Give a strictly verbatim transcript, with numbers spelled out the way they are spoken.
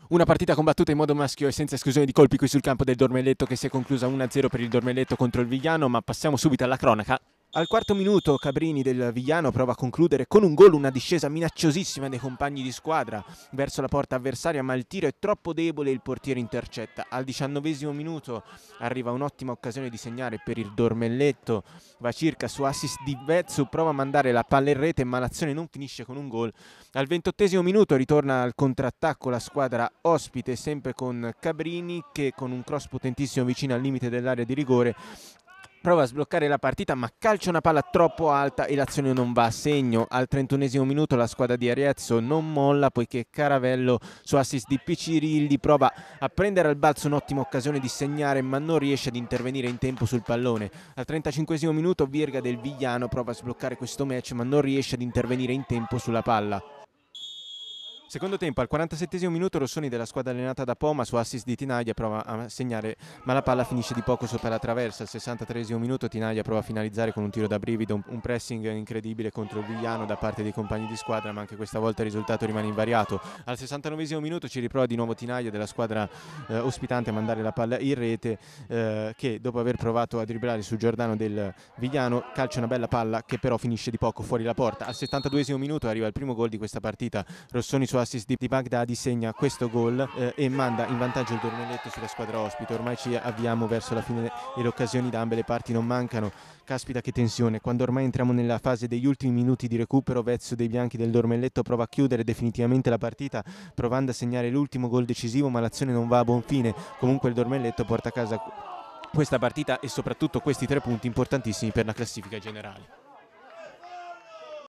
Una partita combattuta in modo maschio e senza esclusione di colpi qui sul campo del Dormelletto, che si è conclusa uno a zero per il Dormelletto contro il Vigliano, ma passiamo subito alla cronaca. Al quarto minuto Cabrini del Vigliano prova a concludere con un gol una discesa minacciosissima dei compagni di squadra verso la porta avversaria, ma il tiro è troppo debole e il portiere intercetta. Al diciannovesimo minuto arriva un'ottima occasione di segnare per il Dormelletto, va circa su assist di Vezzu, prova a mandare la palla in rete, ma l'azione non finisce con un gol. Al ventottesimo minuto ritorna al contrattacco la squadra ospite, sempre con Cabrini che con un cross potentissimo vicino al limite dell'area di rigore prova a sbloccare la partita, ma calcia una palla troppo alta e l'azione non va a segno. Al trentunesimo minuto la squadra di Arezzo non molla, poiché Caravello su assist di Picirilli prova a prendere al balzo un'ottima occasione di segnare, ma non riesce ad intervenire in tempo sul pallone. Al trentacinquesimo minuto Virga del Vigliano prova a sbloccare questo match, ma non riesce ad intervenire in tempo sulla palla. Secondo tempo, al quarantasettesimo minuto Rossoni della squadra allenata da Poma su assist di Tinaglia prova a segnare, ma la palla finisce di poco sopra la traversa. Al sessantatreesimo minuto Tinaglia prova a finalizzare con un tiro da brivido, un pressing incredibile contro il Vigliano da parte dei compagni di squadra, ma anche questa volta il risultato rimane invariato. Al sessantanovesimo minuto ci riprova di nuovo Tinaglia della squadra eh, ospitante a mandare la palla in rete, eh, che dopo aver provato a dribblare su Giordano del Vigliano calcia una bella palla che però finisce di poco fuori la porta. Al settantaduesimo minuto arriva il primo gol di questa partita. Rossoni su assist di Baghdadi segna questo gol eh, e manda in vantaggio il Dormelletto sulla squadra ospite. Ormai ci avviamo verso la fine e le occasioni da ambe le parti non mancano. Caspita che tensione, quando ormai entriamo nella fase degli ultimi minuti di recupero, Vezzo dei bianchi del Dormelletto prova a chiudere definitivamente la partita provando a segnare l'ultimo gol decisivo, ma l'azione non va a buon fine. Comunque il Dormelletto porta a casa questa partita e soprattutto questi tre punti importantissimi per la classifica generale.